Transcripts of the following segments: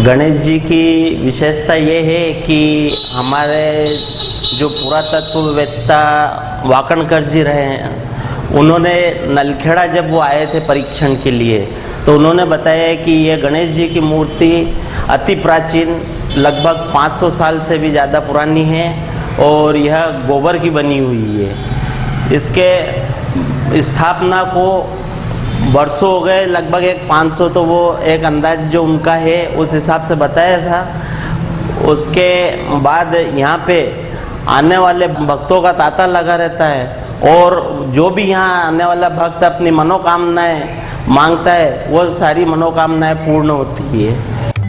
गणेश जी की विशेषता ये है कि हमारे जो पुरातत्ववेत्ता वाकणकर जी रहे हैं, उन्होंने नलखेड़ा जब वो आए थे परीक्षण के लिए, तो उन्होंने बताया कि ये गणेश जी की मूर्ति अति प्राचीन, लगभग 500 साल से भी ज़्यादा पुरानी है और यह गोबर की बनी हुई है। इसके स्थापना को वर्षों हो गए, लगभग 500, तो वो एक अंदाज जो उनका है उस हिसाब से बताया था। उसके बाद यहाँ पे आने वाले भक्तों का तांता लगा रहता है और जो भी यहाँ आने वाला भक्त अपनी मनोकामनाएं मांगता है वो सारी मनोकामनाएं पूर्ण होती है।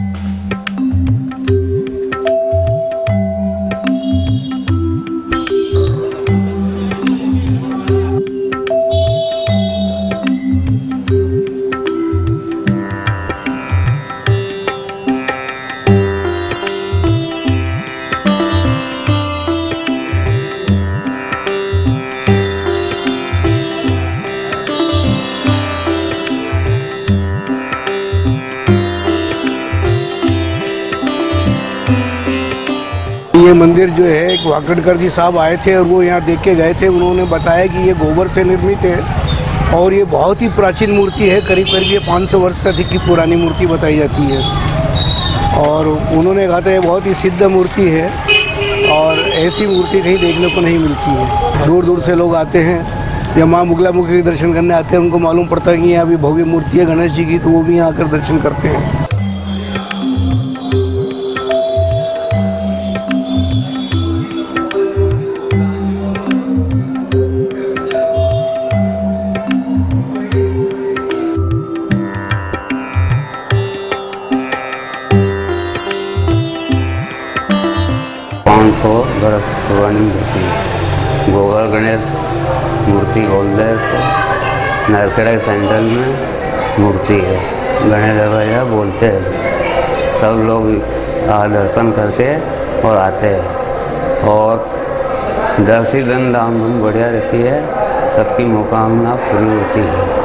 ये मंदिर जो है एक वाकणकर जी साहब आए थे और वो यहाँ देख के गए थे। उन्होंने बताया कि ये गोबर से निर्मित है और ये बहुत ही प्राचीन मूर्ति है, करीब करीब ये 500 वर्ष से अधिक की पुरानी मूर्ति बताई जाती है। और उन्होंने कहा था ये बहुत ही सिद्ध मूर्ति है और ऐसी मूर्ति कहीं देखने को नहीं मिलती है। दूर दूर से लोग आते हैं, जब माँ मुगलामुखी के दर्शन करने आते हैं, उनको मालूम पड़ता है कि यहाँ भी भव्य मूर्ति है गणेश जी की, तो वो भी यहाँ आकर दर्शन करते हैं। बरस पुरानी मूर्ति है, गोबर गणेश मूर्ति बोलते हैं इसको। नलखेड़ा सेंट्रल में मूर्ति है, गणेश दरवाजा बोलते हैं। सब लोग दर्शन करके और आते हैं और दर्शन दाम बढ़िया रहती है, सबकी मनोकामना पूरी होती है।